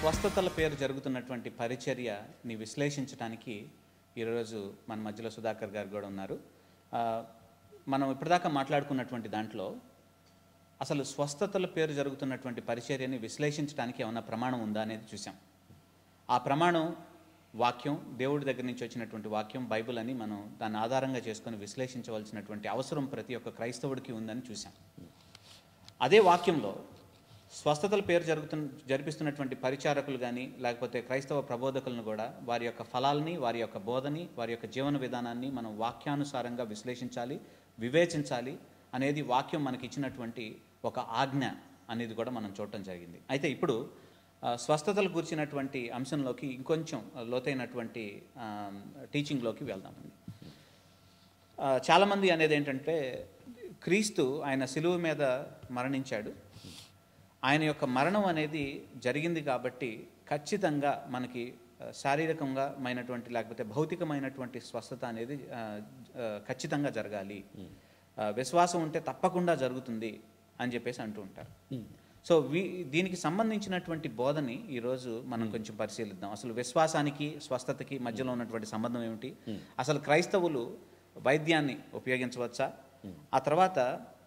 స్వస్థతల పేరు జరుగుతున్నటువంటి పరిచర్యని విశ్లేషించడానికి ఈరోజు మన మధ్యలో సుధాకర్ గారు కూడా ఉన్నారు. మనం ఇప్పటిదాకా మాట్లాడుకున్నటువంటి దాంట్లో అసలు స్వస్థతల పేరు జరుగుతున్నటువంటి పరిచర్యని విశ్లేషించడానికి ఏమన్నా ప్రమాణం ఉందా అనేది చూసాం. ఆ ప్రమాణం వాక్యం, దేవుడి దగ్గర నుంచి వచ్చినటువంటి వాక్యం, బైబిల్ అని మనం దాన్ని ఆధారంగా చేసుకొని విశ్లేషించవలసినటువంటి అవసరం ప్రతి ఒక్క క్రైస్తవుడికి ఉందని చూసాం. అదే వాక్యంలో స్వస్థతల పేరు జరిపిస్తున్నటువంటి పరిచారకులు కానీ లేకపోతే క్రైస్తవ ప్రబోధకులను కూడా వారి యొక్క ఫలాల్ని, వారి యొక్క బోధని, వారి యొక్క జీవన విధానాన్ని మనం వాక్యానుసారంగా విశ్లేషించాలి, వివేచించాలి అనేది వాక్యం మనకి ఇచ్చినటువంటి ఒక ఆజ్ఞ అనేది కూడా మనం చూడటం జరిగింది. అయితే ఇప్పుడు స్వస్థతలు గురించినటువంటి అంశంలోకి ఇంకొంచెం లోతైనటువంటి టీచింగ్లోకి వెళ్దామండి. చాలామంది అనేది ఏంటంటే క్రీస్తు ఆయన శిలువ మీద మరణించాడు, ఆయన యొక్క మరణం అనేది జరిగింది కాబట్టి ఖచ్చితంగా మనకి శారీరకంగా మైనటువంటి లేకపోతే భౌతికమైనటువంటి స్వస్థత అనేది ఖచ్చితంగా జరగాలి, విశ్వాసం ఉంటే తప్పకుండా జరుగుతుంది అని చెప్పేసి అంటూ ఉంటారు. సో దీనికి సంబంధించినటువంటి బోధని ఈరోజు మనం కొంచెం పరిశీలిద్దాం. అసలు విశ్వాసానికి స్వస్థతకి మధ్యలో ఉన్నటువంటి సంబంధం ఏమిటి, అసలు క్రైస్తవులు వైద్యాన్ని ఉపయోగించవచ్చా, ఆ తర్వాత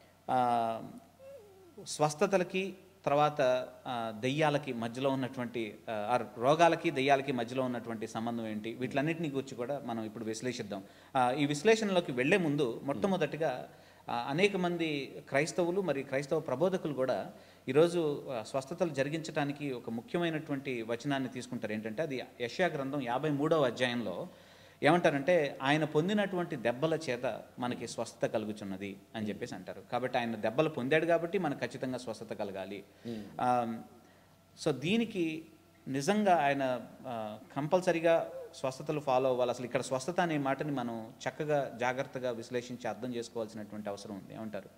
స్వస్థతలకి తర్వాత దెయ్యాలకి మధ్యలో ఉన్నటువంటి రోగాలకి దెయ్యాలకి మధ్యలో ఉన్నటువంటి సంబంధం ఏంటి, వీటిలన్నింటినీ గురించి కూడా మనం ఇప్పుడు విశ్లేషిద్దాం. ఈ విశ్లేషణలోకి వెళ్లే ముందు మొట్టమొదటిగా అనేక మంది క్రైస్తవులు మరి క్రైస్తవ ప్రబోధకులు కూడా ఈరోజు స్వస్థతలు జరిగించడానికి ఒక ముఖ్యమైనటువంటి వచనాన్ని తీసుకుంటారు. ఏంటంటే అది యెషయా గ్రంథం 53వ అధ్యాయంలో ఏమంటారంటే ఆయన పొందినటువంటి దెబ్బల చేత మనకి స్వస్థత కలుగుచున్నది అని చెప్పేసి అంటారు. కాబట్టి ఆయన దెబ్బలు పొందాడు కాబట్టి మనకు ఖచ్చితంగా స్వస్థత కలగాలి. సో దీనికి నిజంగా ఆయన కంపల్సరీగా స్వస్థతలు ఫాలో అవ్వాలి. అసలు ఇక్కడ స్వస్థత అనే మాటని మనం చక్కగా జాగ్రత్తగా విశ్లేషించి అర్థం చేసుకోవాల్సినటువంటి అవసరం ఉంది. ఏమంటారు?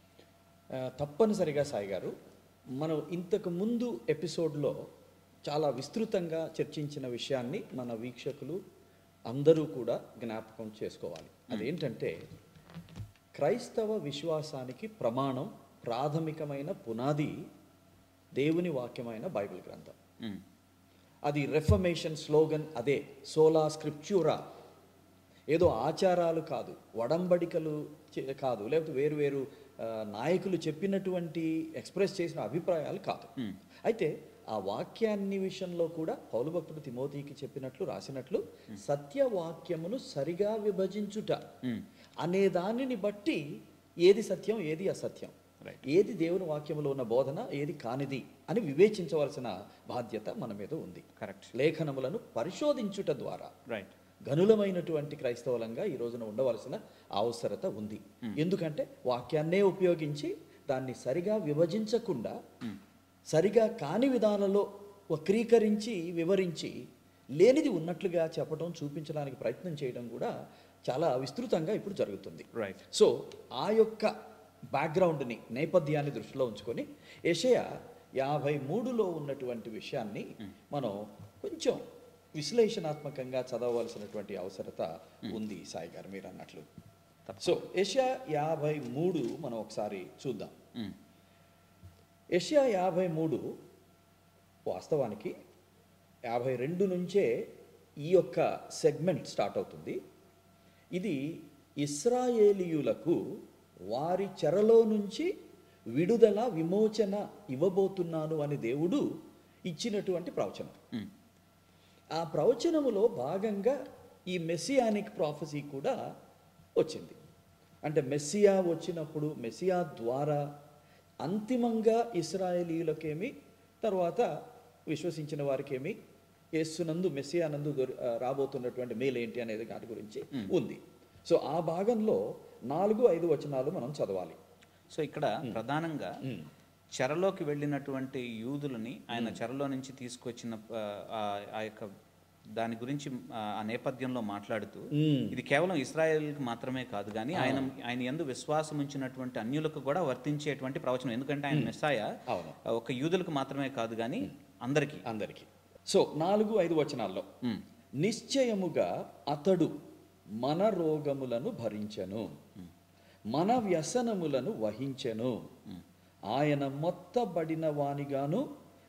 తప్పనిసరిగా సాయి గారు, మనం ఇంతకు ముందు ఎపిసోడ్లో చాలా విస్తృతంగా చర్చించిన విషయాన్ని మన వీక్షకులు అందరూ కూడా జ్ఞాపకం చేసుకోవాలి. అదేంటంటే క్రైస్తవ విశ్వాసానికి ప్రమాణం, ప్రాథమికమైన పునాది దేవుని వాక్యమైన బైబిల్ గ్రంథం. అది రెఫర్మేషన్ స్లోగన్ అదే, సోలా స్క్రిప్చూరా. ఏదో ఆచారాలు కాదు, వడంబడికలు కాదు, లేకపోతే వేరు వేరు నాయకులు చెప్పినటువంటి ఎక్స్ప్రెస్ చేసిన అభిప్రాయాలు కాదు. అయితే ఆ వాక్యాన్ని విషయంలో కూడా పౌలు భక్తుడు తిమోతికి చెప్పినట్లు, రాసినట్లు సత్యవాక్యమును సరిగా విభజించుట అనే దానిని బట్టి ఏది సత్యం, ఏది అసత్యం, ఏది దేవుని వాక్యములో ఉన్న బోధన, ఏది కానిది అని వివేచించవలసిన బాధ్యత మన మీద ఉంది. కరెక్ట్. లేఖనములను పరిశోధించుట ద్వారా గనులమైనటువంటి క్రైస్తవులంగా ఈ రోజున ఉండవలసిన అవసరత ఉంది. ఎందుకంటే వాక్యాన్నే ఉపయోగించి దాన్ని సరిగా విభజించకుండా సరిగా కాని విధానంలో వక్రీకరించి వివరించి లేనిది ఉన్నట్లుగా చెప్పడం, చూపించడానికి ప్రయత్నం చేయడం కూడా చాలా విస్తృతంగా ఇప్పుడు జరుగుతుంది. సో ఆ యొక్క బ్యాక్గ్రౌండ్ని, నేపథ్యాన్ని దృష్టిలో ఉంచుకొని యెషయా 53లో ఉన్నటువంటి విషయాన్ని మనం కొంచెం విశ్లేషణాత్మకంగా చదవవలసినటువంటి అవసరత ఉంది సాయి గారు మీరు అన్నట్లు. సో యెషయా 53 మనం ఒకసారి చూద్దాం. యెషయా 53 వాస్తవానికి 52 నుంచే ఈ యొక్క సెగ్మెంట్ స్టార్ట్ అవుతుంది. ఇది ఇశ్రాయేలీయులకు వారి చెరలో నుంచి విడుదల, విమోచన ఇవ్వబోతున్నాను అని దేవుడు ఇచ్చినటువంటి ప్రవచనం. ఆ ప్రవచనములో భాగంగా ఈ మెస్సియానిక్ ప్రాఫెసీ కూడా వచ్చింది. అంటే మెస్సియా వచ్చినప్పుడు మెస్సియా ద్వారా అంతిమంగా ఇశ్రాయేలీయులకేమి, తర్వాత విశ్వసించిన వారికేమి యేసునందు, మెస్సియానందు రాబోతున్నటువంటి మేలేంటి అనేది దాని గురించి ఉంది. సో ఆ భాగంలో 4-5 వచనాలు మనం చదవాలి. సో ఇక్కడ ప్రధానంగా చెరలోకి వెళ్ళినటువంటి యూదులని ఆయన చెరలో నుంచి తీసుకొచ్చిన ఆ యొక్క దాని గురించి ఆ నేపథ్యంలో మాట్లాడుతూ ఇది కేవలం ఇశ్రాయేలుకి మాత్రమే కాదు కానీ ఆయన యందు విశ్వాసం ఉంచినటువంటి అన్యులకు కూడా వర్తించేటువంటి ప్రవచనం. ఎందుకంటే ఆయన మెస్సాయా ఒక యూదులకు మాత్రమే కాదు కానీ అందరికీ. సో 4-5 వచనాల్లో నిశ్చయముగా అతడు మన రోగములను భరించెను, మన వ్యసనములను వహించెను, ఆయన మొత్తబడిన వానిగాను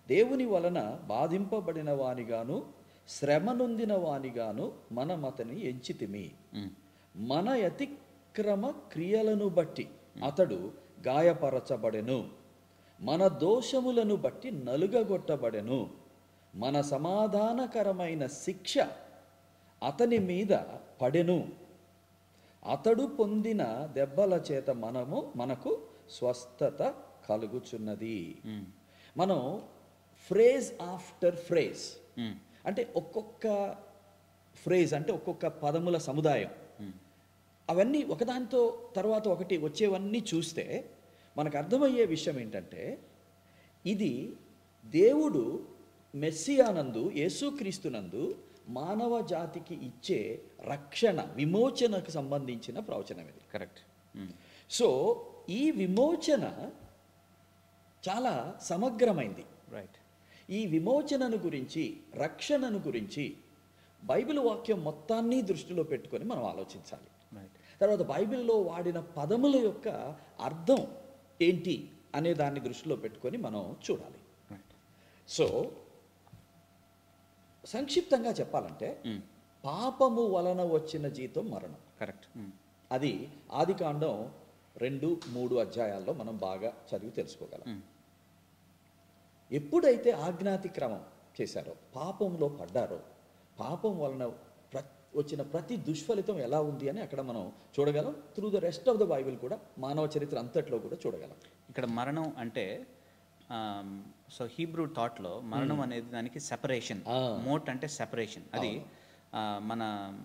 దేవుని వలన బాధింపబడిన వానిగాను శ్రమ నొందిన వానిగాను మనం అతని ఎంచితిమి. మన అతిక్రమ క్రియలను బట్టి అతడు గాయపరచబడెను, మన దోషములను బట్టి నలుగగొట్టబడెను, మన సమాధానకరమైన శిక్ష అతని మీద పడెను, అతడు పొందిన దెబ్బల చేత మనకు స్వస్థత కలుగుచున్నది. మనం ఫ్రేజ్ ఆఫ్టర్ ఫ్రేజ్, అంటే ఒక్కొక్క ఫ్రేజ్ అంటే ఒక్కొక్క పదముల సముదాయం, అవన్నీ ఒకదానితో తర్వాత ఒకటి వచ్చేవన్నీ చూస్తే మనకు అర్థమయ్యే విషయం ఏంటంటే, ఇది దేవుడు మెస్సియానందు, యేసుక్రీస్తునందు మానవ జాతికి ఇచ్చే రక్షణ, విమోచనకు సంబంధించిన ప్రవచనం ఇది. కరెక్ట్. సో ఈ విమోచన చాలా సమగ్రమైంది. రైట్. ఈ విమోచనను గురించి, రక్షణను గురించి బైబిల్ వాక్యం మొత్తాన్ని దృష్టిలో పెట్టుకొని మనం ఆలోచించాలి. తర్వాత బైబిల్లో వాడిన పదముల యొక్క అర్థం ఏంటి అనే దాన్ని దృష్టిలో పెట్టుకొని మనం చూడాలి. సో సంక్షిప్తంగా చెప్పాలంటే, పాపము వలన వచ్చిన జీతం మరణం. కరెక్ట్. అది ఆదికాండం 2-3 అధ్యాయాల్లో మనం బాగా చదివి తెలుసుకోగలం. ఎప్పుడైతే ఆజ్ఞాతిక్రమం చేశారో, పాపంలో పడ్డారో, పాపం వలన వచ్చిన ప్రతి దుష్ఫలితం ఎలా ఉంది అని అక్కడ మనం చూడగలం. Through the rest of the Bible కూడా, మానవ చరిత్ర అంతట్లో కూడా చూడగలం. ఇక్కడ మరణం అంటే సో హీబ్రూ థాట్లో మరణం అనేది దానికి సెపరేషన్. మోట్ అంటే సెపరేషన్. అది మన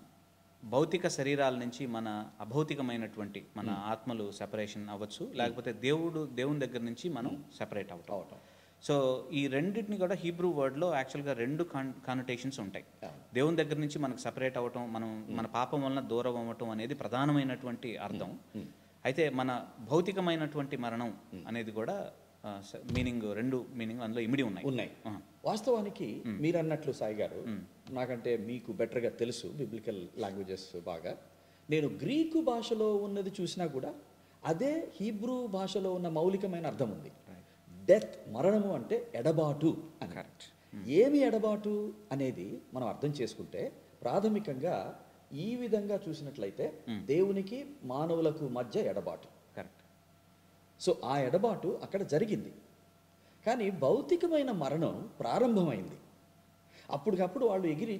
భౌతిక శరీరాల నుంచి మన అభౌతికమైనటువంటి మన ఆత్మలు సెపరేషన్ అవ్వచ్చు, లేకపోతే దేవుని దగ్గర నుంచి మనం సెపరేట్ అవటం. సో ఈ రెండింటిని కూడా హీబ్రూ వర్డ్లో యాక్చువల్గా 2 కానోటేషన్స్ ఉంటాయి. దేవుని దగ్గర నుంచి మనకు సెపరేట్ అవ్వటం, మన పాపం వలన దూరం అవ్వటం అనేది ప్రధానమైనటువంటి అర్థం. అయితే మన భౌతికమైనటువంటి మరణం అనేది కూడా మీనింగ్, 2 మీనింగ్ అందులో ఇమిడి ఉన్నాయి. వాస్తవానికి మీరు అన్నట్లు సాయి గారు, నాకంటే మీకు బెటర్గా తెలుసు బిబ్లికల్ లాంగ్వేజెస్ బాగా. నేను గ్రీకు భాషలో ఉన్నది చూసినా కూడా అదే హీబ్రూ భాషలో ఉన్న మౌలికమైన అర్థం ఉంది. డెత్, మరణము అంటే ఎడబాటు అని. కరెక్ట్. ఏమి ఎడబాటు అనేది మనం అర్థం చేసుకుంటే, ప్రాథమికంగా ఈ విధంగా చూసినట్లయితే దేవునికి మానవులకు మధ్య ఎడబాటు. కరెక్ట్. సో ఆ ఎడబాటు అక్కడ జరిగింది. కానీ భౌతికమైన మరణం ప్రారంభమైంది. అప్పటికప్పుడు వాళ్ళు ఎగిరి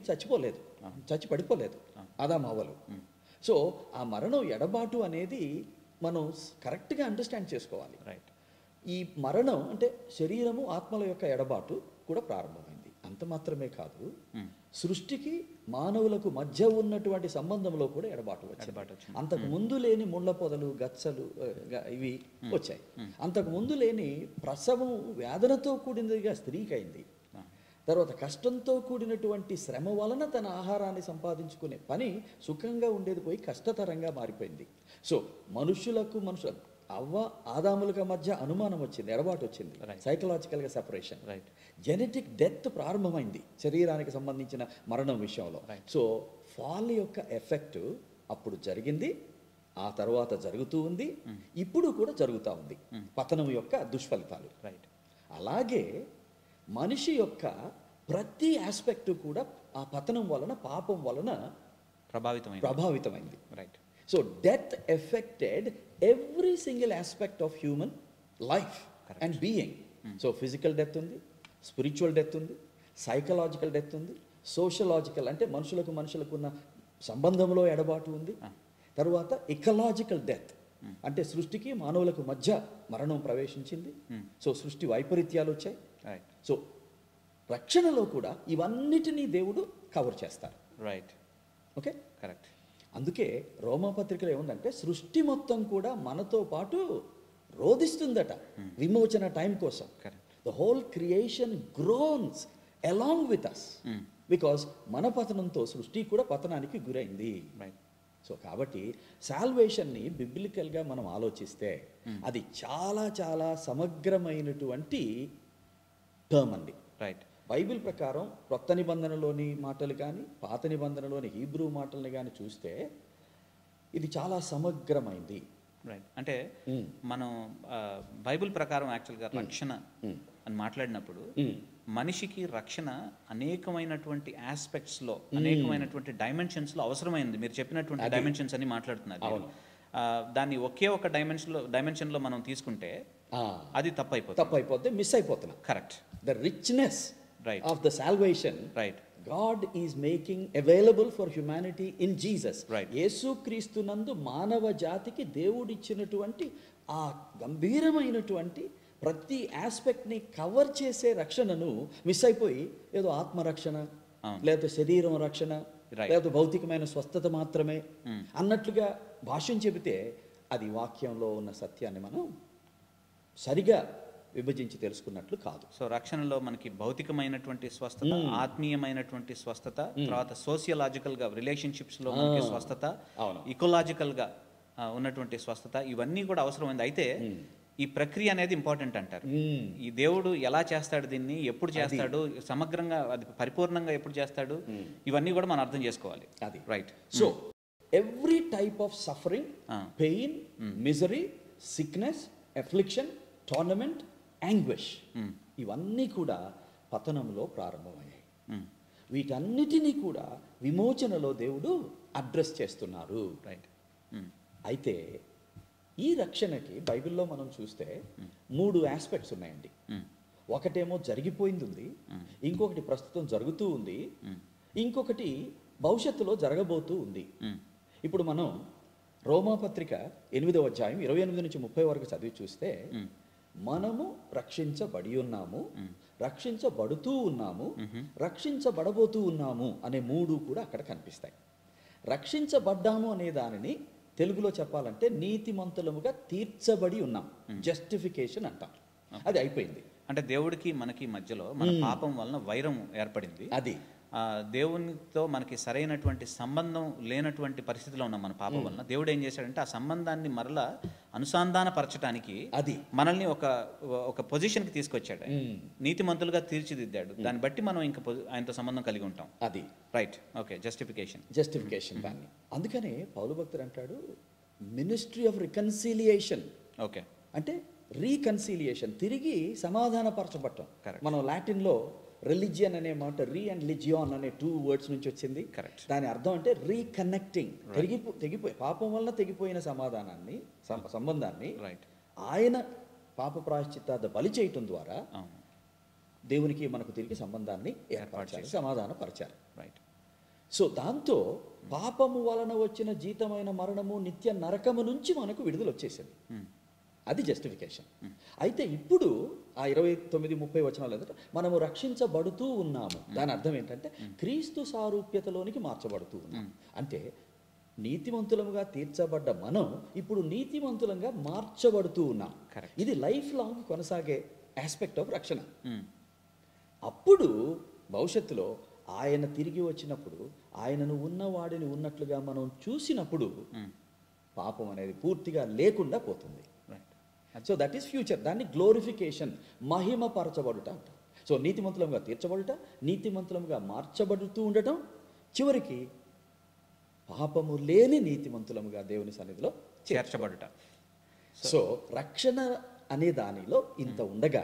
చచ్చి పడిపోలేదు ఆదాము హవ్వలు. సో ఆ మరణం, ఎడబాటు అనేది మనం కరెక్ట్గా అండర్స్టాండ్ చేసుకోవాలి. రైట్. ఈ మరణం అంటే శరీరము, ఆత్మల యొక్క ఎడబాటు కూడా ప్రారంభమైంది. అంత మాత్రమే కాదు, సృష్టికి మానవులకు మధ్య ఉన్నటువంటి సంబంధంలో కూడా ఎడబాటు వచ్చింది. అంతకు ముందు లేని ముళ్ళ పొదలు, గచ్చలు ఇవి వచ్చాయి. అంతకు ముందు లేని ప్రసవం వేదనతో కూడినదిగా స్త్రీకి అయింది. తర్వాత కష్టంతో కూడినటువంటి శ్రమ వలన తన ఆహారాన్ని సంపాదించుకునే పని సుఖంగా ఉండేది పోయి కష్టతరంగా మారిపోయింది. సో మనుషులకు అవ్వ ఆదాముల మధ్య అనుమానం వచ్చింది, ఎడబాటు వచ్చింది, సైకలాజికల్గా సెపరేషన్. రైట్. జెనెటిక్ డెత్ ప్రారంభమైంది శరీరానికి సంబంధించిన మరణం విషయంలో. సో ఫాల్ యొక్క ఎఫెక్ట్ అప్పుడు జరిగింది, ఆ తర్వాత జరుగుతూ ఉంది, ఇప్పుడు కూడా జరుగుతూ ఉంది పతనం యొక్క దుష్ఫలితాలు. రైట్. అలాగే మనిషి యొక్క ప్రతి ఆస్పెక్ట్ కూడా ఆ పతనం వలన, పాపం వలన ప్రభావితమైంది. Right. So death affected every single aspect of human life and being. So physical death ఉంది, స్పిరిచువల్ డెత్ ఉంది, సైకలాజికల్ డెత్ ఉంది, సోషలాజికల్ అంటే మనుషులకు ఉన్న సంబంధంలో ఎడబాటు ఉంది. తరువాత ఇకలాజికల్ డెత్ అంటే సృష్టికి మానవులకు మధ్య మరణం ప్రవేశించింది. సో సృష్టి వైపరీత్యాలు వచ్చాయి. సో రక్షణలో కూడా ఇవన్నిటినీ దేవుడు కవర్ చేస్తారు. రైట్. ఓకే. కరెక్ట్. అందుకే రోమాపత్రికలో ఏముందంటే, సృష్టి మొత్తం కూడా మనతో పాటు రోధిస్తుందట విమోచన టైం కోసం. The whole creation groans along with us, because మన పతనంతో సృష్టి కూడా పతనానికి గురైంది. సో కాబట్టి సాల్వేషన్ని బిబ్లికల్గా మనం ఆలోచిస్తే అది చాలా చాలా సమగ్రమైనటువంటి టర్మ్ అండి. రైట్. బైబిల్ ప్రకారం క్రొత్త నిబంధనలోని మాటలు కానీ, పాత నిబంధనలోని హీబ్రూ మాటల్ని కానీ చూస్తే ఇది చాలా సమగ్రమైంది. రైట్. అంటే మనం బైబిల్ ప్రకారం యాక్చువల్గా రక్షణ అని మాట్లాడినప్పుడు మనిషికి రక్షణ అనేకమైనటువంటి ఆస్పెక్ట్స్లో, అనేకమైనటువంటి డైమెన్షన్స్లో అవసరమైంది. మీరు చెప్పినటువంటి డైమెన్షన్స్ అని మాట్లాడుతున్నారు. దాన్ని ఒకే ఒక డైమెన్షన్లో మనం తీసుకుంటే అది తప్పైపోతుంది, మిస్ అయిపోతున్నాం. Correct. The richness right of the salvation right God is making available for humanity in Jesus. Right. యేసుక్రీస్తునందు మానవ జాతికి దేవుడిచ్చినటువంటి ఆ గంభీరమైనటువంటి ప్రతి ఆస్పెక్ట్ని కవర్ చేసే రక్షణను మిస్ అయిపోయి ఏదో ఆత్మరక్షణ, లేకపోతే శరీరం రక్షణ, లేకపోతే భౌతికమైన స్వస్థత మాత్రమే అన్నట్లుగా భాష్యం చెబితే అది వాక్యంలో ఉన్న సత్యాన్ని మనం సరిగా విభజించి తెలుసుకున్నట్లు కాదు. సో రక్షణలో మనకి భౌతికమైనటువంటి స్వస్థత, ఆత్మీయమైనటువంటి స్వస్థత, తర్వాత సోషియలాజికల్గా రిలేషన్షిప్స్లో మనకి స్వస్థత, ఇకోలాజికల్గా ఉన్నటువంటి స్వస్థత, ఇవన్నీ కూడా అవసరమైంది. అయితే ఈ ప్రక్రియ అనేది ఇంపార్టెంట్ అంటారు. ఈ దేవుడు ఎలా చేస్తాడు, దీన్ని ఎప్పుడు చేస్తాడు, సమగ్రంగా అది పరిపూర్ణంగా ఎప్పుడు చేస్తాడు, ఇవన్నీ కూడా మనం అర్థం చేసుకోవాలి. అది right. So every type of suffering, pain, misery, sickness, affliction, tournament, anguish, ఇవన్నీ కూడా పతనంలో ప్రారంభమయ్యాయి. వీటన్నిటినీ కూడా విమోచనలో దేవుడు అడ్రస్ చేస్తున్నారు. రైట్. అయితే ఈ రక్షణకి బైబిల్లో మనం చూస్తే 3 ఆస్పెక్ట్స్ ఉన్నాయండి. ఒకటేమో జరిగిపోయింది ఉంది, ఇంకొకటి ప్రస్తుతం జరుగుతూ ఉంది, ఇంకొకటి భవిష్యత్తులో జరగబోతూ ఉంది. ఇప్పుడు మనం రోమాపత్రిక 8వ అధ్యాయం 28 నుంచి 30 వరకు చదివి చూస్తే మనము రక్షించబడి ఉన్నాము, రక్షించబడుతూ ఉన్నాము, రక్షించబడబోతూ ఉన్నాము అనే 3 కూడా అక్కడ కనిపిస్తాయి. రక్షించబడ్డాము అనే దానిని తెలుగులో చెప్పాలంటే నీతిమంతులముగా తీర్చబడి ఉన్నాం, జస్టిఫికేషన్ అంటాం. అది అయిపోయింది. అంటే దేవుడికి మనకి మధ్యలో మన పాపం వలన వైరం ఏర్పడింది. అది దేవునితో మనకి సరైనటువంటి సంబంధం లేనటువంటి పరిస్థితిలో ఉన్నాం మన పాపం వలన. దేవుడు ఏం చేశాడంటే ఆ సంబంధాన్ని మరలా అనుసంధానపరచడానికి అది మనల్ని ఒక పొజిషన్కి తీసుకొచ్చాడు. నీతిమంతులుగా తీర్చిదిద్దాడు. దాన్ని బట్టి మనం ఇంకా ఆయనతో సంబంధం కలిగి ఉంటాం. అది రైట్. ఓకే. జస్టిఫికేషన్ దాన్ని. అందుకనే పౌలు భక్తుడు అంటాడు మినిస్ట్రీ ఆఫ్ రికన్సిలియేషన్. ఓకే. అంటే రీకన్సిలియేషన్, తిరిగి సమాధానపరచబట్టం. మనం లాటిన్లో రిలిజియన్ అనే మాట రీ అండ్ లిజియాన్ అనే 2 words నుంచి వచ్చింది. కరెక్ట్. దాని అర్థం అంటే రీకనెక్టింగ్, తెగిపోయి పాపం వల్ల తెగిపోయిన సంబంధాన్ని రైట్ ఆయన పాప ప్రాయశ్చిత్తార్థ బలి చేయటం ద్వారా దేవునికి మనకు తిరిగి సంబంధాన్ని ఏర్పరచారు, సమాధానపరచారు. రైట్. సో దాంతో పాపము వలన వచ్చిన జీతమైన మరణము, నిత్య నరకము నుంచి మనకు విడుదల వచ్చేసింది. అది జస్టిఫికేషన్. అయితే ఇప్పుడు ఆ 29-30 వచనాలు ఎదుట మనము రక్షించబడుతూ ఉన్నాము. దాని అర్థం ఏంటంటే క్రీస్తు సారూప్యతలోనికి మార్చబడుతూ ఉన్నాం. అంటే నీతిమంతులముగా తీర్చబడ్డ మనం ఇప్పుడు నీతిమంతులంగా మార్చబడుతూ ఉన్నాం. ఇది లైఫ్ లాంగ్ కొనసాగే ఆస్పెక్ట్ ఆఫ్ రక్షణ. అప్పుడు భవిష్యత్తులో ఆయన తిరిగి వచ్చినప్పుడు ఆయనను ఉన్నవాడిని ఉన్నట్లుగా మనం చూసినప్పుడు పాపం అనేది పూర్తిగా లేకుండా పోతుంది. So that is future. దాన్ని గ్లోరిఫికేషన్, మహిమపరచబడుట అంటాం. సో నీతిమంతులంగా తీర్చబడుట, నీతిమంతులంగా మార్చబడుతూ ఉండటం, చివరికి పాపము లేని నీతిమంతులముగా దేవుని సన్నిధిలో చేర్చబడుట. సో రక్షణ అనే దానిలో ఇంత ఉండగా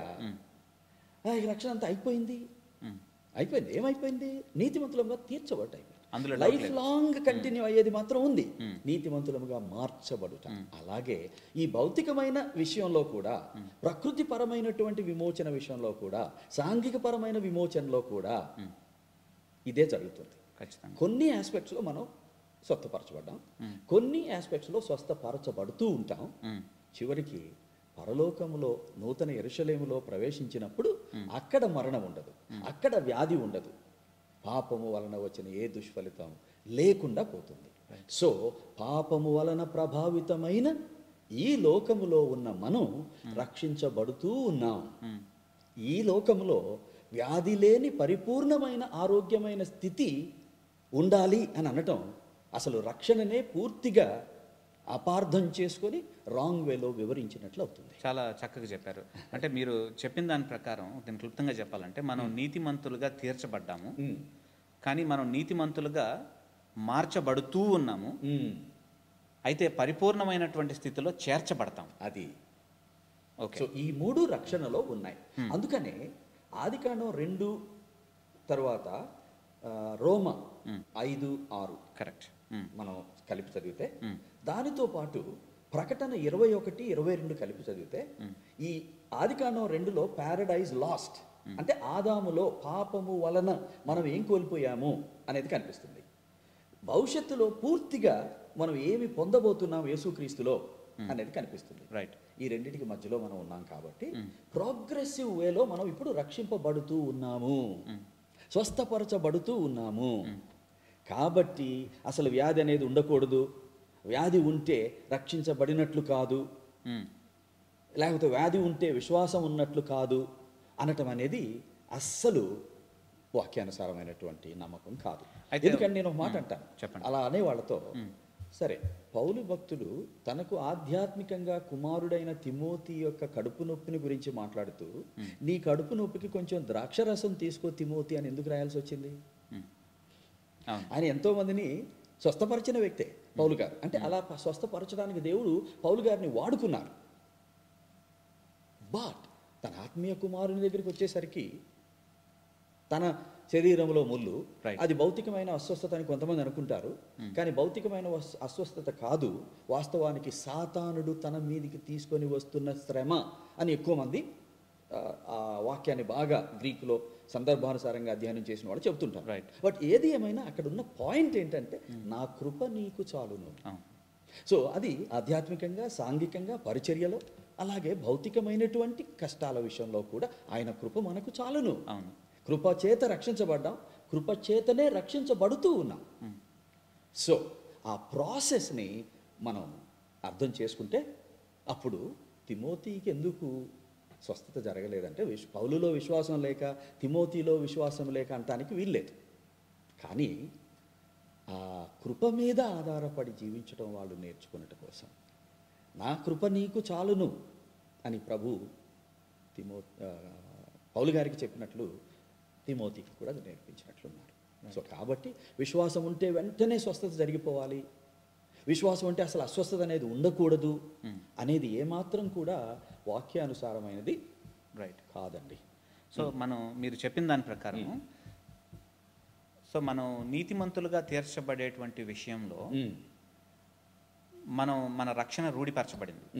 ఈ రక్షణ అంతా అయిపోయింది. ఏమైపోయింది? నీతిమంతులముగా తీర్చబడ్డాయి. లైఫ్ లాంగ్ కంటిన్యూ అయ్యేది మాత్రం ఉంది, నీతిమంతులముగా మార్చబడుట. అలాగే ఈ భౌతికమైన విషయంలో కూడా, ప్రకృతి పరమైనటువంటి విమోచన విషయంలో కూడా, సాంఘిక పరమైన విమోచనలో కూడా ఇదే జరుగుతుంది. కొన్ని ఆస్పెక్ట్స్లో మనం స్వస్థపరచబడ్డాం, కొన్ని ఆస్పెక్ట్స్లో స్వస్థపరచబడుతూ ఉంటాం. చివరికి పరలోకములో నూతన యెరూషలేములో ప్రవేశించినప్పుడు అక్కడ మరణం ఉండదు, అక్కడ వ్యాధి ఉండదు, పాపము వలన వచ్చిన ఏ దుష్ఫలితం లేకుండా పోతుంది. సో పాపము వలన ప్రభావితమైన ఈ లోకములో ఉన్న మనం రక్షించబడుతూ ఉన్నాం. ఈ లోకములో వ్యాధి లేని పరిపూర్ణమైన ఆరోగ్యమైన స్థితి ఉండాలి అని అనటం అసలు రక్షణనే పూర్తిగా అపార్థం చేసుకొని రాంగ్ వేలో వివరించినట్లు అవుతుంది. చాలా చక్కగా చెప్పారు. అంటే మీరు చెప్పిన దాని ప్రకారం దీన్ని క్లుప్తంగా చెప్పాలంటే మనం నీతిమంతులుగా తీర్చబడ్డాము, కానీ మనం నీతిమంతులుగా మార్చబడుతూ ఉన్నాము. అయితే పరిపూర్ణమైనటువంటి స్థితిలో చేర్చబడతాం. అది ఓకే. సో ఈ 3 రక్షణలో ఉన్నాయి. అందుకనే ఆదికాండం 2 తర్వాత రోమ 5, 6 కరెక్ట్. మనం కలిపి చదివితే, దానితో పాటు ప్రకటన 21, 22 కలిపి చదివితే, ఈ ఆదికాండం 2లో ప్యారడైజ్ లాస్ట్ అంటే ఆదాములో పాపము వలన మనం ఏం కోల్పోయాము అనేది కనిపిస్తుంది. భవిష్యత్తులో పూర్తిగా మనం ఏమి పొందబోతున్నాం యేసుక్రీస్తులో అనేది కనిపిస్తుంది. రైట్. ఈ రెండింటికి మధ్యలో మనం ఉన్నాం కాబట్టి ప్రోగ్రెసివ్ వేలో మనం ఇప్పుడు రక్షింపబడుతూ ఉన్నాము, స్వస్థపరచబడుతూ ఉన్నాము. కాబట్టి అసలు వ్యాధి అనేది ఉండకూడదు, వ్యాధి ఉంటే రక్షించబడినట్లు కాదు, లేకపోతే వ్యాధి ఉంటే విశ్వాసం ఉన్నట్లు కాదు అనటం అనేది అస్సలు వాక్యానుసారమైనటువంటి నమ్మకం కాదు. ఎందుకంటే నేను ఒక మాట అంటాను, అలా అనే వాళ్ళతో, సరే పౌలు భక్తుడు తనకు ఆధ్యాత్మికంగా కుమారుడైన తిమోతి యొక్క కడుపు నొప్పిని గురించి మాట్లాడుతూ, నీ కడుపు నొప్పికి కొంచెం ద్రాక్షరసం తీసుకో తిమోతి అని ఎందుకు రాయాల్సి వచ్చింది? ఆయన ఎంతో మందిని స్వస్థపరిచిన వ్యక్తే పౌలు గారు. అంటే అలా స్వస్థపరచడానికి దేవుడు పౌలు గారిని వాడుకున్నారు. బట్ తన ఆత్మీయ కుమారుని దగ్గరికి వచ్చేసరికి తన శరీరంలో ముళ్ళు, అది భౌతికమైన అస్వస్థత అని కొంతమంది అనుకుంటారు. కానీ భౌతికమైన అస్వస్థత కాదు, వాస్తవానికి సాతానుడు తన మీదికి తీసుకొని వస్తున్న శ్రమ అని ఎక్కువ మంది ఆ వాక్యాన్ని బాగా గ్రీకులో సందర్భానుసారంగా అధ్యయనం చేసిన వాళ్ళు చెబుతుంటారు. బట్ ఏది ఏమైనా అక్కడ ఉన్న పాయింట్ ఏంటంటే, నా కృప నీకు చాలును. సో అది ఆధ్యాత్మికంగా, సాంఘికంగా, పరిచర్యలో, అలాగే భౌతికమైనటువంటి కష్టాల విషయంలో కూడా ఆయన కృప మనకు చాలును. కృపచేత రక్షించబడ్డాం, కృపచేతనే రక్షించబడుతూ ఉన్నాం. సో ఆ ప్రాసెస్ని మనం అర్థం చేసుకుంటే అప్పుడు తిమోతికి ఎందుకు స్వస్థత జరగలేదంటే, పౌలులో విశ్వాసం లేక తిమోతిలో విశ్వాసం లేక అంటానికి వీల్లేదు. కానీ ఆ కృప మీద ఆధారపడి జీవించడం వాళ్ళు నేర్చుకున్నట కోసం, నా కృప నీకు చాలును అని ప్రభు పౌలు గారికి చెప్పినట్లు తిమోతికి కూడా నేర్పించినట్లున్నారు. సో కాబట్టి విశ్వాసం ఉంటే వెంటనే స్వస్థత జరిగిపోవాలి, విశ్వాసం అంటే అసలు అస్వస్థత అనేది ఉండకూడదు అనేది ఏమాత్రం కూడా వాక్యానుసారమైనది కాదండి. సో మీరు చెప్పిన దాని ప్రకారం, సో మనం నీతిమంతులుగా తీర్చబడేటువంటి విషయంలో మన రక్షణ రూఢిపరచబడింది,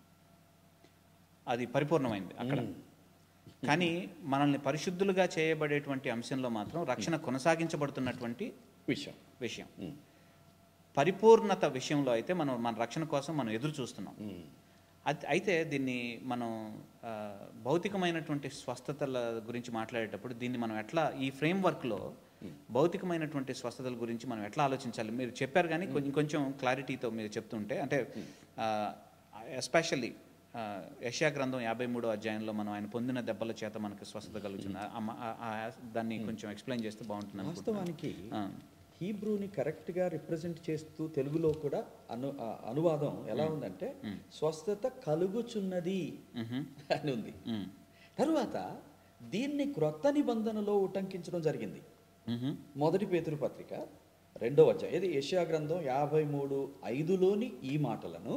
అది పరిపూర్ణమైంది అక్కడ. కానీ మనల్ని పరిశుద్ధులుగా చేయబడేటువంటి అంశంలో మాత్రం రక్షణ కొనసాగించబడుతున్నటువంటి విషయం పరిపూర్ణత విషయంలో అయితే మన రక్షణ కోసం మనం ఎదురు చూస్తున్నాం. అయితే దీన్ని మనం భౌతికమైనటువంటి స్వస్థతల గురించి మాట్లాడేటప్పుడు దీన్ని మనం ఎట్లా ఈ ఫ్రేమ్వర్క్లో భౌతికమైనటువంటి స్వస్థతల గురించి మనం ఎట్లా ఆలోచించాలి? మీరు చెప్పారు కానీ కొంచెం క్లారిటీతో మీరు చెప్తుంటే, అంటే ఎస్పెషల్లీ యెషయా గ్రంథం 53వ అధ్యాయంలో మనం ఆయన పొందిన దెబ్బల చేత మనకు స్వస్థత కలుగుతుంది, దాన్ని కొంచెం ఎక్స్ప్లెయిన్ చేస్తే బాగుంటుంది. వాస్తవానికి హీబ్రూని కరెక్ట్గా రిప్రజెంట్ చేస్తూ తెలుగులో కూడా అనువాదం ఎలా ఉందంటే, స్వస్థత కలుగుచున్నది అని ఉంది. తరువాత దీన్ని క్రొత్త నిబంధనలో ఉటంకించడం జరిగింది. మొదటి పేతురు పత్రిక 2వ అధ్యాయం, ఇది యెషయా గ్రంథం 53:5లోని ఈ మాటలను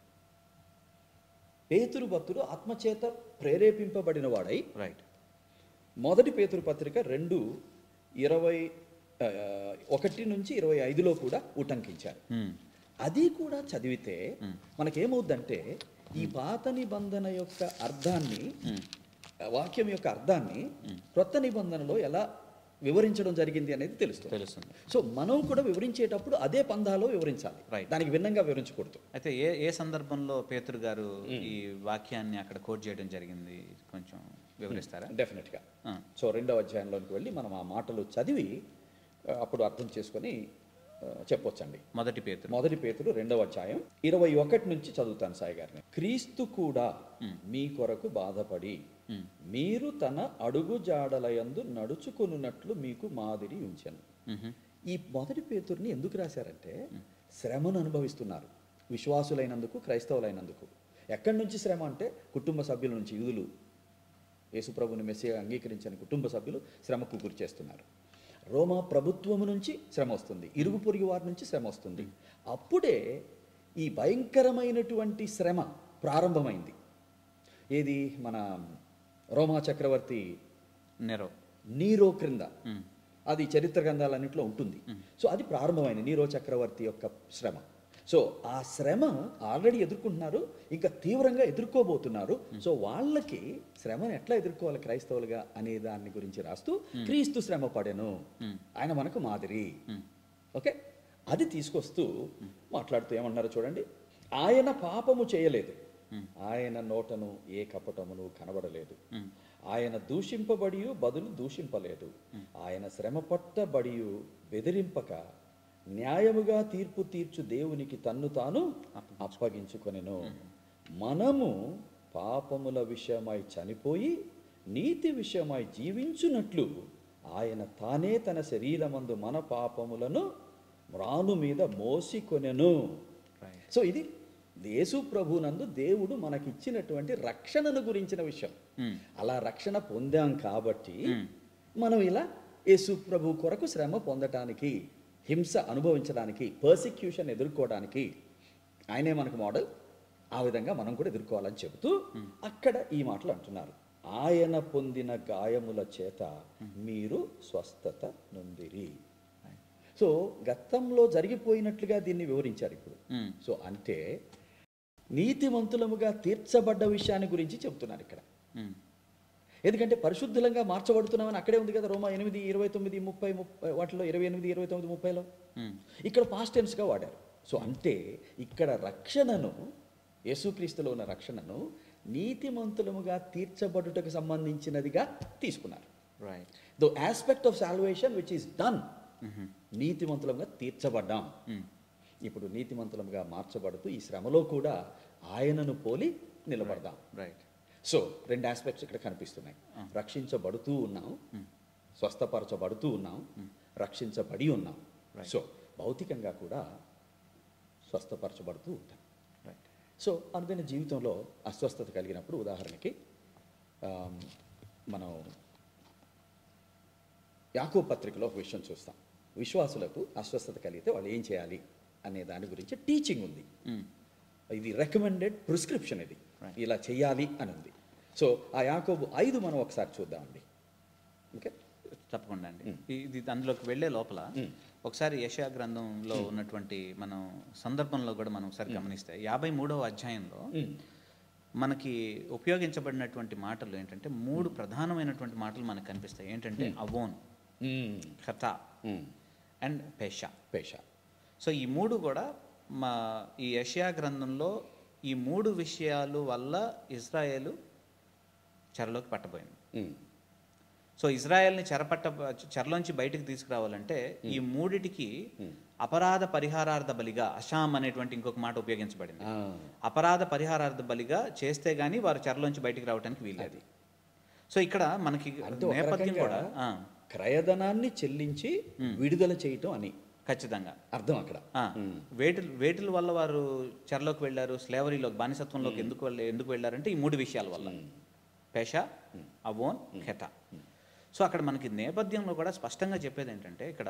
పేతురు భక్తుడు ఆత్మచేత ప్రేరేపింపబడిన వాడై మొదటి పేతురు పత్రిక 2:21-25లో కూడా ఉటంకించారు. అది కూడా చదివితే మనకేమవుద్దంటే, ఈ పాత నిబంధన యొక్క అర్థాన్ని, వాక్యం యొక్క అర్థాన్ని క్రొత్త నిబంధనలో ఎలా వివరించడం జరిగింది అనేది తెలుస్తుంది. సో మనం కూడా వివరించేటప్పుడు అదే పందాలో వివరించాలి, దానికి భిన్నంగా వివరించకూడదు. అయితే ఏ సందర్భంలో పేతురు గారు ఈ వాక్యాన్ని అక్కడ కోట్ చేయడం జరిగింది, కొంచెం వివరిస్తారా? డెఫినెట్గా. సో 2వ అధ్యాయంలోకి వెళ్ళి మనం ఆ మాటలు చదివి అప్పుడు అర్థం చేసుకొని చెప్పొచ్చండి. మొదటి పేతురు 2వ అధ్యాయం 21 నుంచి చదువుతాను సాయి గారిని. క్రీస్తు కూడా మీ కొరకు బాధపడి మీరు తన అడుగు జాడలయందు నడుచుకున్నట్లు మీకు మాదిరి ఉంచెను. ఈ మొదటి పేతురుని ఎందుకు రాశారంటే, శ్రమను అనుభవిస్తున్నారు విశ్వాసులైనందుకు, క్రైస్తవులైనందుకు. ఎక్కడి నుంచి శ్రమ అంటే, కుటుంబ సభ్యుల నుంచి. యూదులు యేసుప్రభుని మెస్సిగా అంగీకరించని కుటుంబ సభ్యులు శ్రమకు గురి చేస్తున్నారు. రోమా ప్రభుత్వము నుంచి శ్రమ వస్తుంది, ఇరుగు పొరుగు వారి నుంచి శ్రమ వస్తుంది. అప్పుడే ఈ భయంకరమైనటువంటి శ్రమ ప్రారంభమైంది. ఏది మన రోమా చక్రవర్తి నీరో క్రింద, అది చరిత్ర గ్రంథాలన్నింటిలో ఉంటుంది. సో అది ప్రారంభమైంది, నీరో చక్రవర్తి యొక్క శ్రమ. సో ఆ శ్రమ ఆల్రెడీ ఎదుర్కొంటున్నారు, ఇంకా తీవ్రంగా ఎదుర్కోబోతున్నారు. సో వాళ్ళకి శ్రమను ఎట్లా ఎదుర్కోవాలి క్రైస్తవులుగా అనే దాని గురించి రాస్తూ క్రీస్తు శ్రమ పడెను, ఆయన మనకు మాదిరి. ఓకే, అది తీసుకొస్తూ మాట్లాడుతూ ఏమన్నారో చూడండి. ఆయన పాపము చేయలేదు, ఆయన నోటను ఏ కపటమును కనబడలేదు, ఆయన దూషింపబడి బదులు దూషింపలేదు, ఆయన శ్రమ పట్టబడి బెదిరింపక న్యాయముగా తీర్పు తీర్చు దేవునికి తన్ను తాను అప్పగించుకొనెను. మనము పాపముల విషయమై చనిపోయి నీతి విషయమై జీవించున్నట్లు ఆయన తానే తన శరీరమందు మన పాపములను మ్రాను మీద మోసికొనెను. సో ఇది యేసు ప్రభునందు దేవుడు మనకిచ్చినటువంటి రక్షణను గురించిన విషయం. అలా రక్షణ పొందాం కాబట్టి మనం ఇలా యేసు ప్రభు కొరకు శ్రమ పొందటానికి, హింస అనుభవించడానికి, పర్సిక్యూషన్ ఎదుర్కోవడానికి ఆయనే మనకు మోడల్. ఆ విధంగా మనం కూడా ఎదుర్కోవాలని చెబుతూ అక్కడ ఈ మాటలు అంటున్నారు. ఆయన పొందిన గాయముల చేత మీరు స్వస్థత నొందిరి. సో గతంలో జరిగిపోయినట్లుగా దీన్ని వివరించారు ఇప్పుడు. సో అంటే నీతిమంతులముగా తీర్చబడ్డ విషయాన్ని గురించి చెబుతున్నారు ఇక్కడ. ఎందుకంటే పరిశుద్ధులంగా మార్చబడుతున్నామని అక్కడే ఉంది కదా, రోమా 8, 29, 30 వాటిలో 28, 29, 30లో. ఇక్కడ పాస్ట్ టెన్స్గా వాడారు. సో అంటే ఇక్కడ రక్షణను, యేసుక్రీస్తులో ఉన్న రక్షణను నీతిమంతులముగా తీర్చబడుటకు సంబంధించినదిగా తీసుకున్నారు. The aspect of salvation which is done, నీతిమంతులంగా తీర్చబడ్డాం. ఇప్పుడు నీతిమంతులంగా మార్చబడుతూ ఈ శ్రమలో కూడా ఆయనను పోలి నిలబడదాం. సో రెండు ఆస్పెక్ట్స్ ఇక్కడ కనిపిస్తున్నాయి. రక్షించబడుతూ ఉన్నాం, స్వస్థపరచబడుతూ ఉన్నాం, రక్షించబడి ఉన్నాం. సో భౌతికంగా కూడా స్వస్థపరచబడుతూ ఉంటాం. సో అనుదిన జీవితంలో అస్వస్థత కలిగినప్పుడు, ఉదాహరణకి మనం యాకోబు పత్రికలో ఒక విషయం చూస్తాం. విశ్వాసులకు అస్వస్థత కలిగితే వాళ్ళు ఏం చేయాలి అనే దాని గురించి టీచింగ్ ఉంది. ఇది రికమెండెడ్ ప్రిస్క్రిప్షన్, ఇది ఇలా చేయాలి అని ఉంది. సో ఆ యాకోబు 5 మనం ఒకసారి చూద్దామండి. ఓకే, తప్పకుండా అండి. ఇది అందులోకి వెళ్ళే లోపల ఒకసారి యెషయా గ్రంథంలో ఉన్నటువంటి మనం సందర్భంలో కూడా మనం ఒకసారి గమనిస్తే 53వ అధ్యాయంలో మనకి ఉపయోగించబడినటువంటి మాటలు ఏంటంటే 3 ప్రధానమైనటువంటి మాటలు మనకు కనిపిస్తాయి. ఏంటంటే అవోన్, ఖతా అండ్ పేషా. సో ఈ 3 కూడా ఈ యెషయా గ్రంథంలో ఈ 3 విషయాలు వల్ల ఇజ్రాయేలు చెరలోకి పట్టబోయింది. సో ఇజ్రాయెల్ని చెరలోంచి బయటకు తీసుకురావాలంటే ఈ 3టికి అపరాధ పరిహారార్థ బలిగా అషామ్ అనేటువంటి ఇంకొక మాట ఉపయోగించబడింది. అపరాధ పరిహారార్థ బలిగా చేస్తే గానీ వారు చెరలోంచి బయటికి రావడానికి వీల్లేదు. సో ఇక్కడ మనకి నేపథ్యం కూడా క్రయధనాన్ని చెల్లించి విడుదల చేయటం అని ఖచ్చితంగా అర్థం. అక్కడ వేటిల వల్ల వారు చెరలోకి వెళ్ళారు, స్లేవరీలోకి, బానిసత్వంలోకి ఎందుకు వెళ్ళారంటే ఈ 3 విషయాల వల్ల: పేషా, అవోన్, ఖెతా. సో అక్కడ మనకి నేపథ్యంలో కూడా స్పష్టంగా చెప్పేది ఏంటంటే ఇక్కడ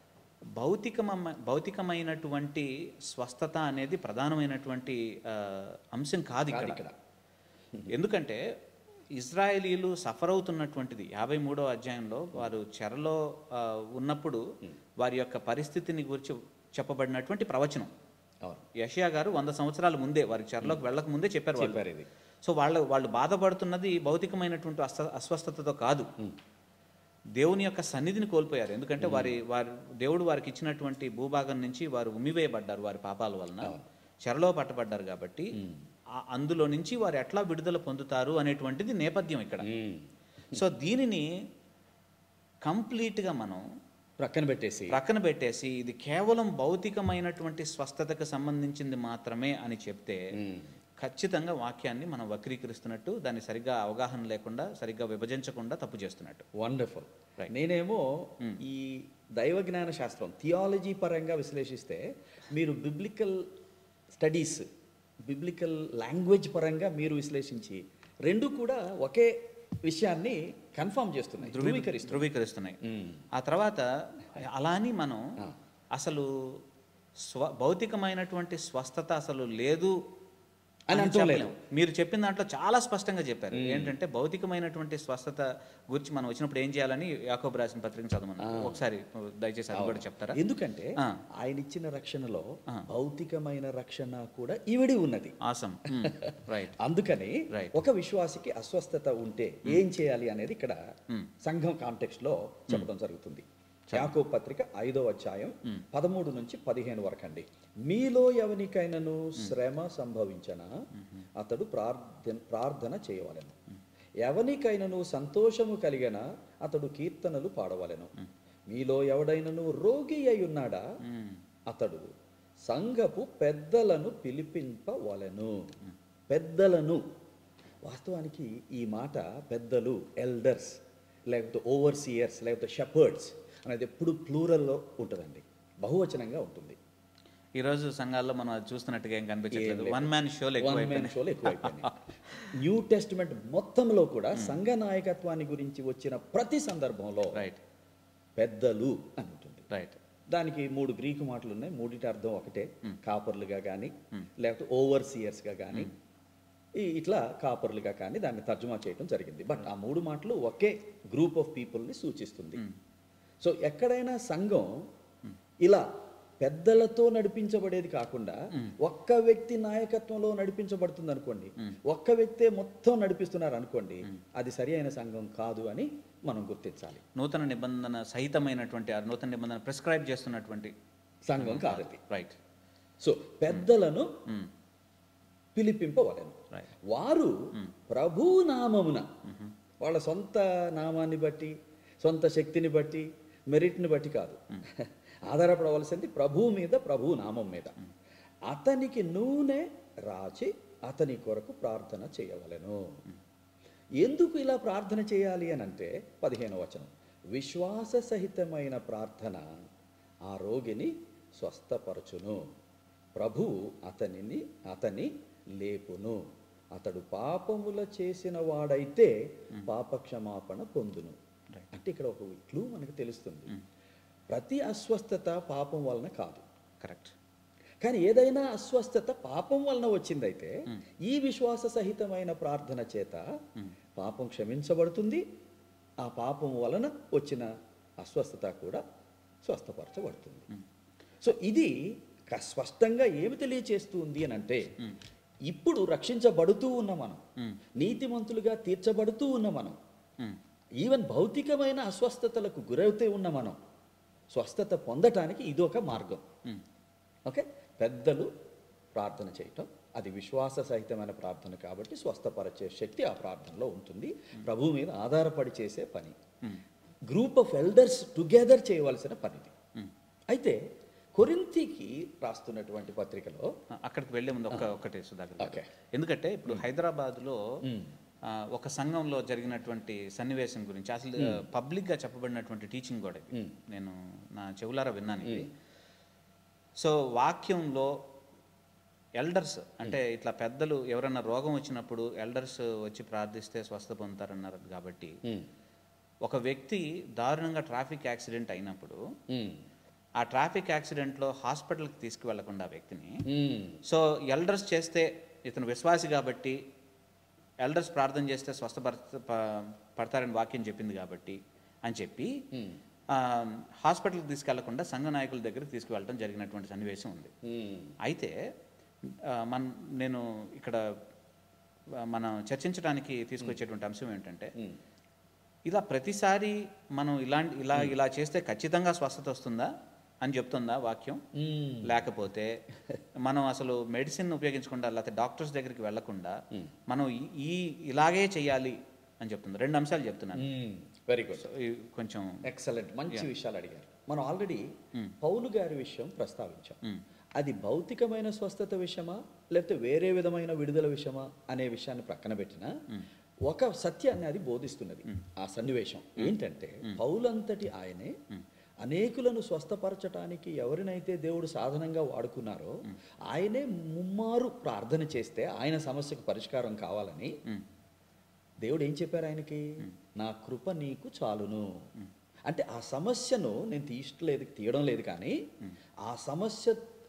భౌతికమైనటువంటి స్వస్థత అనేది ప్రధానమైనటువంటి అంశం కాదు ఇక్కడ. ఎందుకంటే ఇజ్రాయేలీలు సఫర్ అవుతున్నటువంటిది 53వ అధ్యాయంలో వారు చెరలో ఉన్నప్పుడు వారి యొక్క పరిస్థితిని గురించి చెప్పబడినటువంటి ప్రవచనం. యెషయా గారు 100 సంవత్సరాల ముందే, వారి చెరలోకి వెళ్ళక ముందే చెప్పారు ఇది. సో వాళ్ళు బాధపడుతున్నది భౌతికమైనటువంటి అస్వస్థతతో కాదు, దేవుని యొక్క సన్నిధిని కోల్పోయారు. ఎందుకంటే దేవుడు వారికి ఇచ్చినటువంటి భూభాగం నుంచి వారు ఉమ్మివేయబడ్డారు వారి పాపాల వలన, చెరలో పట్టబడ్డారు. కాబట్టి అందులో నుంచి వారు ఎట్లా విడుదల పొందుతారు అనేటువంటిది నేపథ్యం ఇక్కడ. సో దీనిని కంప్లీట్గా మనం ప్రక్కన పెట్టేసి ఇది కేవలం భౌతికమైనటువంటి స్వస్థతకు సంబంధించింది మాత్రమే అని చెప్తే ఖచ్చితంగా వాక్యాన్ని మనం వక్రీకరిస్తున్నట్టు, దాన్ని సరిగ్గా అవగాహన లేకుండా, సరిగ్గా విభజించకుండా తప్పు చేస్తున్నట్టు. వండర్ఫుల్. నేనేమో ఈ దైవ జ్ఞాన శాస్త్రం థియాలజీ పరంగా విశ్లేషిస్తే, మీరు బిబ్లికల్ స్టడీస్, బిబ్లికల్ లాంగ్వేజ్ పరంగా మీరు విశ్లేషించి రెండు కూడా ఒకే విషయాన్ని కన్ఫర్మ్ చేస్తున్నాయి, ధృవీకరిస్తున్నాయి. ఆ తర్వాత అలా అని మనం అసలు భౌతికమైనటువంటి స్వస్థత అసలు లేదు అని అని అంటలేను. చెప్పలేం. మీరు చెప్పిన దాంట్లో చాలా స్పష్టంగా చెప్పారు. ఏంటంటే భౌతికమైనటువంటి స్వస్థత గురించి మనం వచ్చినప్పుడు ఏం చేయాలని యాకోబు రాసిన పత్రికను చదవమన్నారు. ఒకసారి దయచేసి అది కూడా చెప్తారా? ఎందుకంటే ఆ. ఆయన ఇచ్చిన రక్షణలో భౌతికమైన రక్షణ కూడా ఇవిడి ఉన్నది. ఆసం. రైట్. అందుకని Right. ఒక విశ్వాసికి అస్వస్థత ఉంటే ఏం చేయాలి అనేది ఇక్కడ సంఘం కాంటెక్స్ట్ లో చెప్పడం జరుగుతుంది. యాకోబు పత్రిక 5వ అధ్యాయం 13 నుంచి 15 వరకు అండి. మీలో ఎవనికైనాను శ్రమ సంభవించనా అతడు ప్రార్థన చేయవలెను. ఎవనికైనాను సంతోషము కలిగిన అతడు కీర్తనలు పాడవలెను. మీలో ఎవడైనను రోగి అయి ఉన్నాడా అతడు సంఘపు పెద్దలను పిలిపింపవలెను. పెద్దలను, వాస్తవానికి ఈ మాట పెద్దలు, ఎల్డర్స్, లేకపోతే ఓవర్సియర్స్, లేకపోతే షెపర్డ్స్ అనేది ఎప్పుడు ప్లూరల్లో ఉంటుందండి, బహువచనంగా ఉంటుంది. ఈరోజు సంఘాల్లో మనం అది చూస్తున్నట్టుగా ఏం కనిపించట్లేదు. వన్ మ్యాన్ షోలు ఎక్కువైపోయినాయి. న్యూ టెస్టిమెంట్ మొత్తంలో కూడా సంఘ నాయకత్వాన్ని గురించి వచ్చిన ప్రతి సందర్భంలో రైట్ పెద్దలు అని ఉంటుంది. రైట్. దానికి 3 గ్రీకు మాటలు ఉన్నాయి. మూడిటి అర్థం ఒకటే, కాపర్లుగా కానీ లేకపోతే ఓవర్సియర్స్గా కానీ ఇట్లా కాపర్లుగా కానీ దాన్ని తర్జుమా చేయడం జరిగింది. బట్ ఆ 3 మాటలు ఒకే గ్రూప్ ఆఫ్ పీపుల్ని సూచిస్తుంది. సో ఎక్కడైనా సంఘం ఇలా పెద్దలతో నడిపించబడేది కాకుండా ఒక్క వ్యక్తి నాయకత్వంలో నడిపించబడుతుంది అనుకోండి, ఒక్క వ్యక్తే మొత్తం నడిపిస్తున్నారు అనుకోండి, అది సరి అయిన సంఘం కాదు అని మనం గుర్తించాలి. నూతన నిబంధన సహితమైనటువంటి నూతన నిబంధన ప్రిస్క్రైబ్ చేస్తున్నటువంటి సంఘం కాదు అది. రైట్. సో పెద్దలను పిలిపింపవలెను. వారు ప్రభు నామమున, వాళ్ళ సొంత నామాన్ని బట్టి, సొంత శక్తిని బట్టి, మెరిట్ని బట్టి కాదు, ఆధారపడవలసింది ప్రభువు మీద, ప్రభు నామం మీద. అతనికి నూనె రాచి అతని కొరకు ప్రార్థన చేయవలెను. ఎందుకు ఇలా ప్రార్థన చేయాలి అని అంటే 15వ వచనం, విశ్వాస సహితమైన ప్రార్థన ఆ రోగిని స్వస్థపరచును, ప్రభువు అతని లేపును, అతడు పాపముల చేసిన వాడైతే పాపక్షమాపణ పొందును. అంటే ఇక్కడ ఒక క్లూ మనకు తెలుస్తుంది. ప్రతి అస్వస్థత పాపం వలన కాదు. కరెక్ట్. కానీ ఏదైనా అస్వస్థత పాపం వలన వచ్చిందైతే ఈ విశ్వాస సహితమైన ప్రార్థన చేత పాపం క్షమించబడుతుంది, ఆ పాపం వలన వచ్చిన అస్వస్థత కూడా స్వస్థపరచబడుతుంది. సో ఇది స్పష్టంగా ఏమి తెలియచేస్తుంది అని అంటే, ఇప్పుడు రక్షించబడుతూ ఉన్న మనం, నీతిమంతులుగా తీర్చబడుతూ ఉన్న మనం, ఈవెన్ భౌతికమైన అస్వస్థతలకు గురవుతూ ఉన్న మనం స్వస్థత పొందటానికి ఇదొక మార్గం. ఓకే, పెద్దలు ప్రార్థన చేయటం అది విశ్వాస సహితమైన ప్రార్థన కాబట్టి స్వస్థపరిచే శక్తి ఆ ప్రార్థనలో ఉంటుంది. ప్రభువు మీద ఆధారపడి చేసే పని, గ్రూప్ ఆఫ్ ఎల్డర్స్ టుగెదర్ చేయవలసిన పనిది. అయితే కొరింథీకి రాస్తున్నటువంటి పత్రికలో, అక్కడికి వెళ్లే ముందు ఒకటి సుధాకర్, ఎందుకంటే ఇప్పుడు హైదరాబాద్లో ఒక సంఘంలో జరిగినటువంటి సన్నివేశం గురించి అసలు పబ్లిక్గా చెప్పబడినటువంటి టీచింగ్ కూడా ఇది నేను నా చెవులారా విన్నాను ఇది. సో వాక్యంలో ఎల్డర్స్ అంటే ఇట్లా పెద్దలు ఎవరైనా రోగం వచ్చినప్పుడు ఎల్డర్స్ వచ్చి ప్రార్థిస్తే స్వస్థ పొందుతారన్నారు కాబట్టి, ఒక వ్యక్తి దారుణంగా ట్రాఫిక్ యాక్సిడెంట్ అయినప్పుడు ఆ ట్రాఫిక్ యాక్సిడెంట్లో హాస్పిటల్కి తీసుకువెళ్లకుండా వ్యక్తిని, సో ఎల్డర్స్ చేస్తే ఇతను విశ్వాసి కాబట్టి ఎల్డర్స్ ప్రార్థన చేస్తే పడతారని వాక్యం చెప్పింది కాబట్టి అని చెప్పి హాస్పిటల్కి తీసుకెళ్లకుండా సంఘ నాయకుల దగ్గరికి తీసుకువెళ్ళడం జరిగినటువంటి సన్నివేశం ఉంది. అయితే నేను ఇక్కడ మనం చర్చించడానికి తీసుకొచ్చేటువంటి అంశం ఏంటంటే, ఇలా ప్రతిసారి మనం ఇలా చేస్తే ఖచ్చితంగా స్వస్థత వస్తుందా అని చెప్తుందా వాక్యం? లేకపోతే మనం అసలు మెడిసిన్ ఉపయోగించకుండా లేకపోతే డాక్టర్స్ దగ్గరికి వెళ్లకుండా మనం ఇలాగే చెయ్యాలి అని చెప్తుంది. 2 అంశాలు చెప్తున్నాను. వెరీ గుడ్, కొంచెం ఎక్సలెంట్, మంచి విషయాలు అడిగారు. మనం ఆల్రెడీ పౌలు గారి విషయం ప్రస్తావించాం. అది భౌతికమైన స్వస్థత విషయమా లేకపోతే వేరే విధమైన విడుదల విషయమా అనే విషయాన్ని ప్రక్కన పెట్టినా ఒక సత్యాన్ని అది బోధిస్తున్నది. ఆ సన్నివేశం ఏంటంటే, పౌలంతటి ఆయనే అనేకులను స్వస్థపరచటానికి ఎవరినైతే దేవుడు సాధనంగా వాడుకున్నారో ఆయనే ముమ్మారు ప్రార్థన చేస్తే ఆయన సమస్యకు పరిష్కారం కావాలని దేవుడు ఏం చెప్పారు ఆయనకి? నా కృప నీకు చాలును. అంటే ఆ సమస్యను నేను తీయడం లేదు, కానీ ఆ సమస్య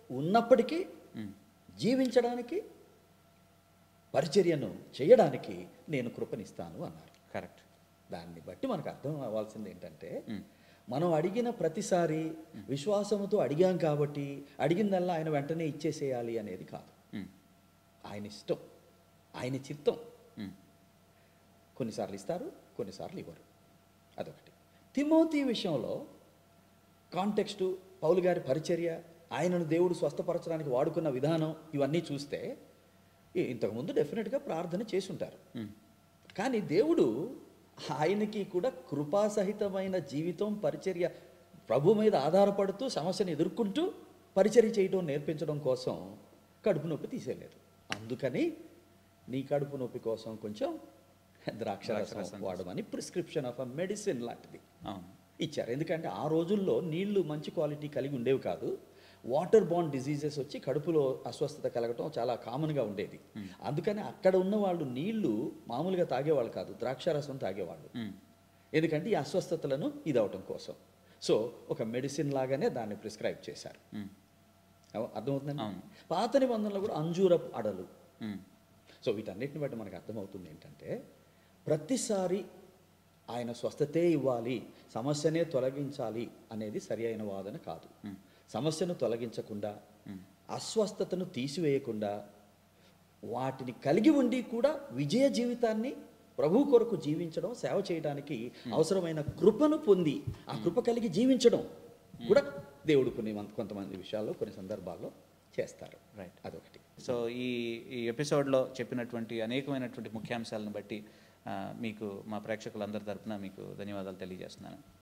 ఉన్నప్పటికీ జీవించడానికి, పరిచర్యను చేయడానికి నేను కృపనిస్తాను అన్నారు. కరెక్ట్. దాన్ని బట్టి మనకు అర్థం అవ్వాల్సింది ఏంటంటే, మనం అడిగిన ప్రతిసారి విశ్వాసంతో అడిగాం కాబట్టి అడిగిందల్లా ఆయన వెంటనే ఇచ్చేసేయాలి అనేది కాదు. ఆయన ఇష్టం, ఆయన చిత్తం. కొన్నిసార్లు ఇస్తారు, కొన్నిసార్లు ఇవ్వరు. అదొకటి. తిమోతి విషయంలో కాంటెక్స్టు, పౌలు గారి పరిచర్య, ఆయనను దేవుడు స్వస్థపరచడానికి వాడుకున్న విధానం, ఇవన్నీ చూస్తే ఇంతకుముందు డెఫినెట్గా ప్రార్థన చేసి ఉంటారు. కానీ దేవుడు ఆయనకి కూడా కృపాసహితమైన జీవితం, పరిచర్య, ప్రభు మీద ఆధారపడుతూ సమస్యను ఎదుర్కొంటూ పరిచర్య చేయడం నేర్పించడం కోసం కడుపు నొప్పి తీసేయలేదు. అందుకని నీ కడుపు నొప్పి కోసం కొంచెం ద్రాక్షరసం వాడమని ప్రిస్క్రిప్షన్ ఆఫ్ అ మెడిసిన్ లాంటిది ఇచ్చారు. ఎందుకంటే ఆ రోజుల్లో నీళ్లు మంచి క్వాలిటీ కలిగి ఉండేవి కాదు. వాటర్ బాండ్ డిజీజెస్ వచ్చి కడుపులో అస్వస్థత కలగటం చాలా కామన్గా ఉండేది. అందుకని అక్కడ ఉన్న వాళ్ళు నీళ్లు మామూలుగా తాగేవాళ్ళు కాదు, ద్రాక్షారసం తాగేవాళ్ళు. ఎందుకంటే ఈ అస్వస్థతలను ఇదవటం కోసం. సో ఒక మెడిసిన్ లాగానే దాన్ని ప్రిస్క్రైబ్ చేశారు. అర్థమవుతుందండి. పాత నిబంధనలు కూడా అంజూరపు అడలు. సో వీటన్నిటిని బట్టి మనకు అర్థమవుతుంది ఏంటంటే, ప్రతిసారి ఆయన స్వస్థతే ఇవ్వాలి, సమస్యనే తొలగించాలి అనేది సరి అయిన వాదన కాదు. సమస్యను తొలగించకుండా, అస్వస్థతను తీసివేయకుండా, వాటిని కలిగి ఉండి కూడా విజయ జీవితాన్ని ప్రభు కొరకు జీవించడం, సేవ చేయడానికి అవసరమైన కృపను పొంది ఆ కృప కలిగి జీవించడం కూడా దేవుడు కొంతమంది విషయాల్లో, కొన్ని సందర్భాల్లో చేస్తారు. రైట్. అదొకటి. సో ఈ ఎపిసోడ్లో చెప్పినటువంటి అనేకమైనటువంటి ముఖ్యాంశాలను బట్టి మీకు మా ప్రేక్షకులందరి తరపున మీకు ధన్యవాదాలు తెలియజేస్తున్నాను.